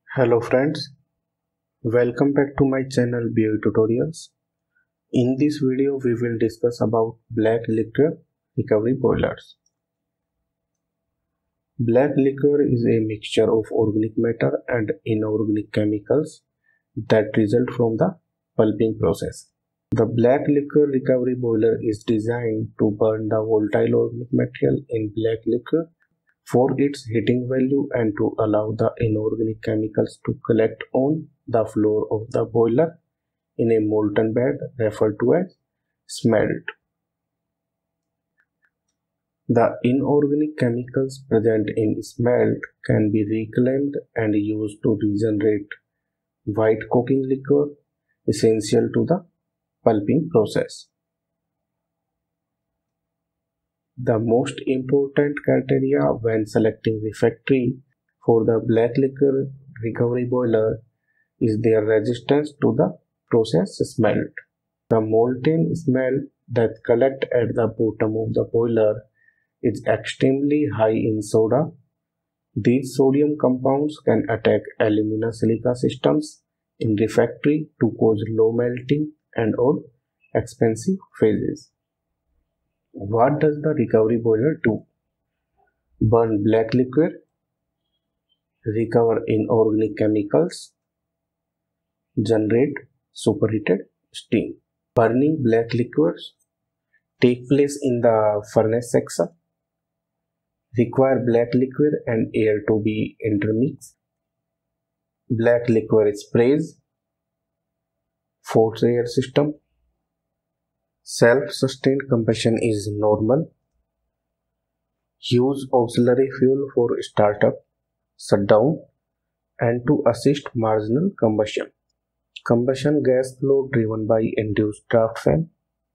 Hello friends, welcome back to my channel BOE Tutorials. In this video we will discuss about black liquor recovery boilers. Black liquor is a mixture of organic matter and inorganic chemicals that result from the pulping process. The black liquor recovery boiler is designed to burn the volatile organic material in black liquor for its heating value and to allow the inorganic chemicals to collect on the floor of the boiler in a molten bed referred to as smelt. The inorganic chemicals present in smelt can be reclaimed and used to regenerate white coking liquor essential to the pulping process. The most important criteria when selecting refractory for the black liquor recovery boiler is their resistance to the process smelt. The molten smelt that collects at the bottom of the boiler is extremely high in soda. These sodium compounds can attack alumina silica systems in refractory to cause low melting and or expensive phases. What does the recovery boiler do? Burn black liquor, recover inorganic chemicals, generate superheated steam. Burning black liquors take place in the furnace section, require black liquor and air to be intermixed. Black liquor sprays, forced air system. Self-sustained combustion is normal. Use auxiliary fuel for startup, shutdown, and to assist marginal combustion. Combustion gas flow driven by induced draft fan.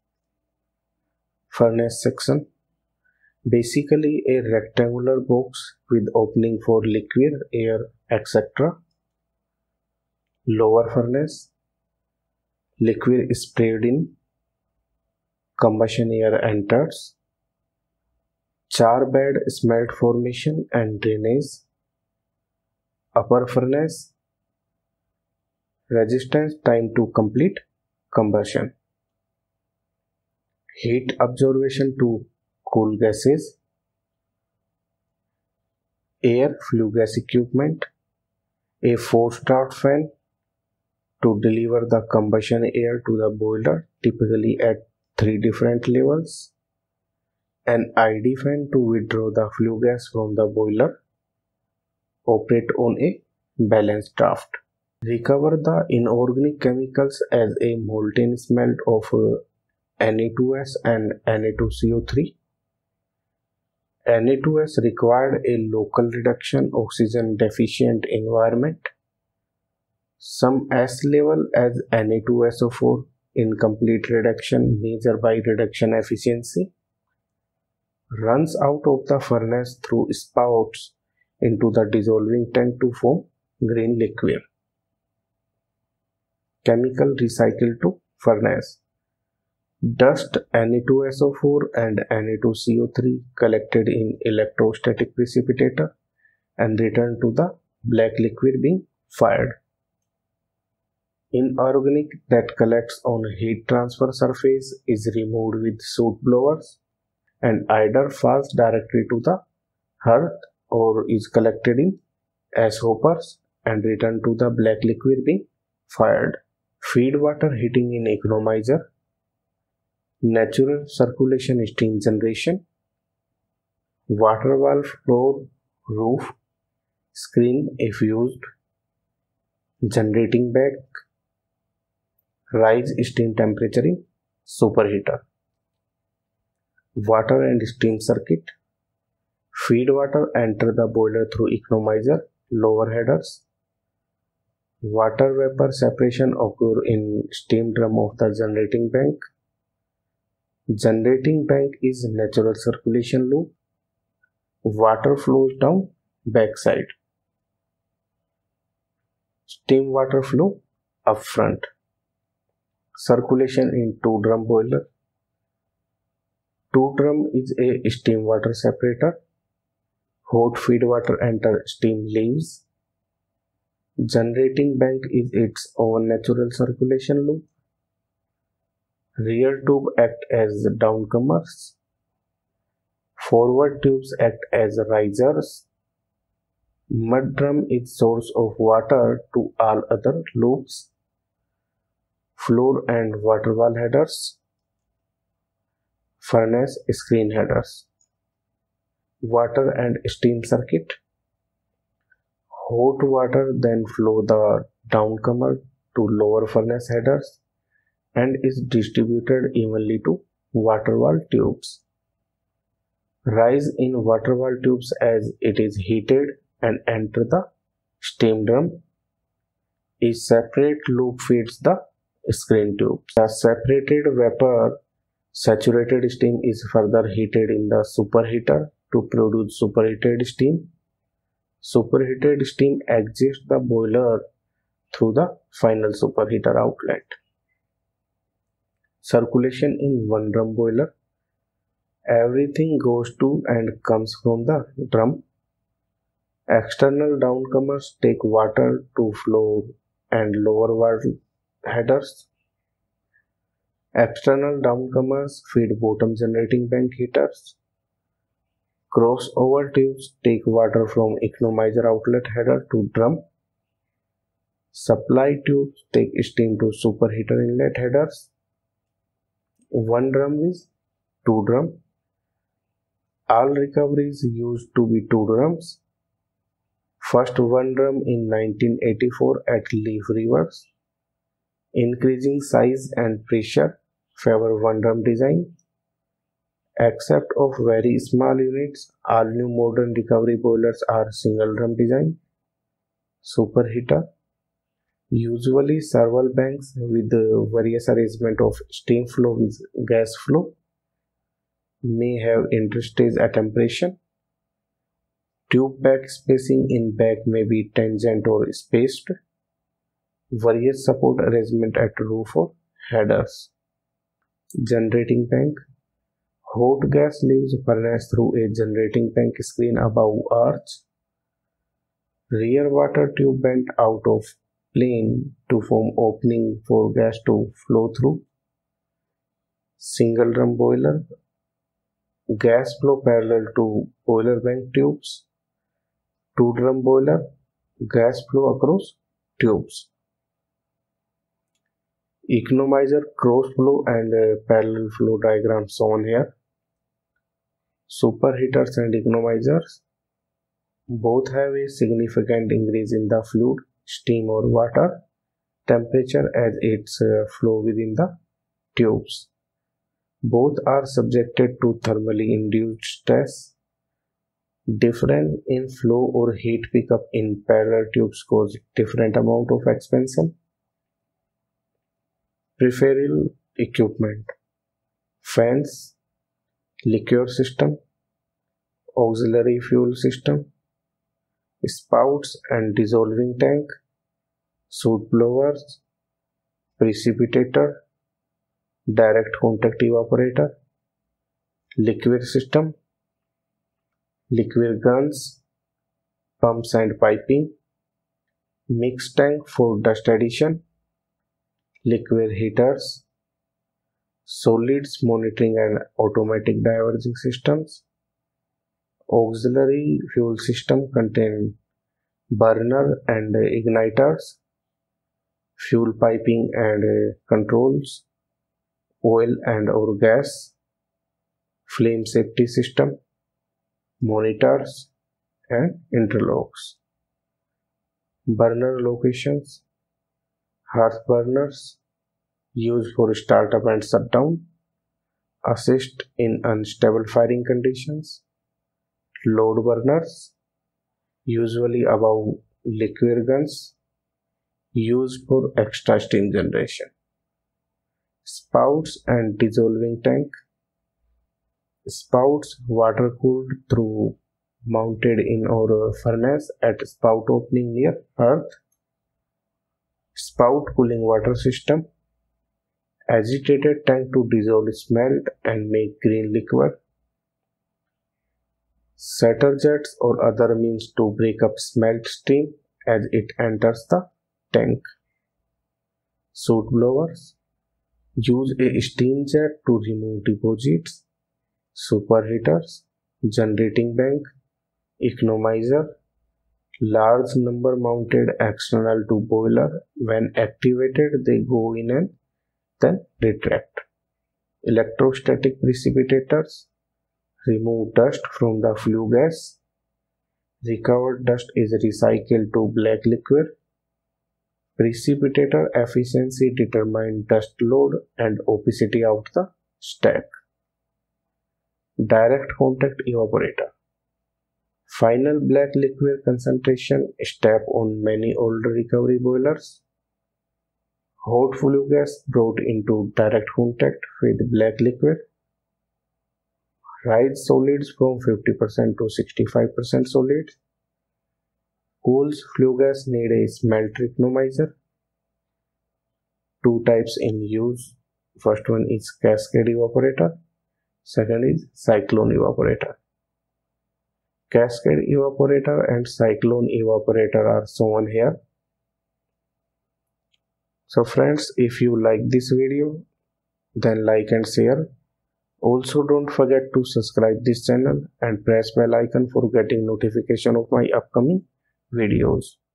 Furnace section. Basically a rectangular box with opening for liquid, air, etc. Lower furnace. Liquid sprayed in. Combustion air enters. Char bed, smelt formation and drainage. Upper furnace. Resistance time to complete combustion. Heat absorption to cool gases. Air flue gas equipment. A forced draft fan to deliver the combustion air to the boiler, typically at 3 different levels. An ID fan to withdraw the flue gas from the boiler. Operate on a balanced draft. Recover the inorganic chemicals as a molten smelt of Na2S and Na2CO3. Na2S required a local reduction oxygen deficient environment. Some S level as Na2SO4 incomplete reduction measured by reduction efficiency runs out of the furnace through spouts into the dissolving tank to form green liquid. Chemical recycle to furnace. Dust Na2SO4 and Na2CO3 collected in electrostatic precipitator and returned to the black liquid being fired. Inorganic that collects on heat transfer surface is removed with soot blowers and either falls directly to the hearth or is collected in ash hoppers and returned to the black liquid being fired. Feed water heating in economizer. Natural circulation steam generation. Water valve floor roof screen if used. Generating bag. Rise steam temperature in superheater. Water and steam circuit. Feed water enter the boiler through economizer, lower headers. Water vapor separation occur in steam drum of the generating bank. Generating bank is natural circulation loop. Water flows down backside. Steam water flow up front. Circulation in two drum boiler. Two drum is a steam water separator. Hot feed water enter steam leaves. Generating bank is its own natural circulation loop. Rear tube act as downcomers. Forward tubes act as risers. Mud drum is source of water to all other loops. Floor and water wall headers. Furnace screen headers. Water and steam circuit. Hot water then flow the downcomer to lower furnace headers and is distributed evenly to water wall tubes. Rise in water wall tubes as it is heated and enter the steam drum. A separate loop feeds the screen tube. The separated vapor saturated steam is further heated in the superheater to produce superheated steam. Superheated steam exits the boiler through the final superheater outlet. Circulation in one drum boiler. Everything goes to and comes from the drum. External downcomers take water to floor and lower water headers. External downcomers feed bottom generating bank heaters. Crossover tubes take water from economizer outlet header to drum. Supply tubes take steam to superheater inlet headers. One drum is two drum. All recoveries used to be two drums. First one drum in 1984 at Leaf Rivers. Increasing size and pressure favor one drum design. Except of very small units, all new modern recovery boilers are single drum design. Superheater. Usually serval banks with various arrangement of steam flow with gas flow. May have interstage attenuation. Tube back spacing in back may be tangent or spaced. Various support arrangement at roof or headers. Generating bank. Hot gas leaves furnace through a generating bank screen above arch. Rear water tube bent out of plane to form opening for gas to flow through. Single drum boiler. Gas flow parallel to boiler bank tubes. Two drum boiler. Gas flow across tubes. Economizer cross flow and parallel flow diagram shown here. Superheaters and economizers both have a significant increase in the fluid, steam or water temperature as its flow within the tubes. Both are subjected to thermally induced stress. Difference in flow or heat pickup in parallel tubes cause different amount of expansion. Peripheral equipment. Fans, liquor system, auxiliary fuel system, spouts and dissolving tank, soot blowers, precipitator, direct contact evaporator, liquid system, liquid guns, pumps and piping, mixed tank for dust addition, liquid heaters, solids monitoring and automatic diverging systems. Auxiliary fuel system contain burner and igniters, fuel piping and controls, oil and or gas, flame safety system, monitors and interlocks. Burner locations. Hearth burners used for startup and shutdown, assist in unstable firing conditions. Load burners, usually above liquid guns, used for extra steam generation. Spouts and dissolving tank. Spouts water cooled through mounted in our furnace at spout opening near earth. Spout cooling water system. Agitated tank to dissolve smelt and make green liquor. Setter jets or other means to break up smelt steam as it enters the tank. Soot blowers use a steam jet to remove deposits. Superheaters, generating bank, economizer, large number mounted external to boiler. When activated, they go in and then retract. Electrostatic precipitators remove dust from the flue gas. Recovered dust is recycled to black liquid. Precipitator efficiency determines dust load and opacity of the stack. Direct contact evaporator. Final black liquid concentration step on many older recovery boilers. Hot flue gas brought into direct contact with black liquid. Rise solids from 50% to 65% solids. Cools flue gas need a smelt economizer. Two types in use. First one is cascade evaporator. Second is cyclone evaporator. Cascade evaporator and cyclone evaporator are shown here. So friends, if you like this video, then like and share. Also don't forget to subscribe this channel and press bell icon for getting notification of my upcoming videos.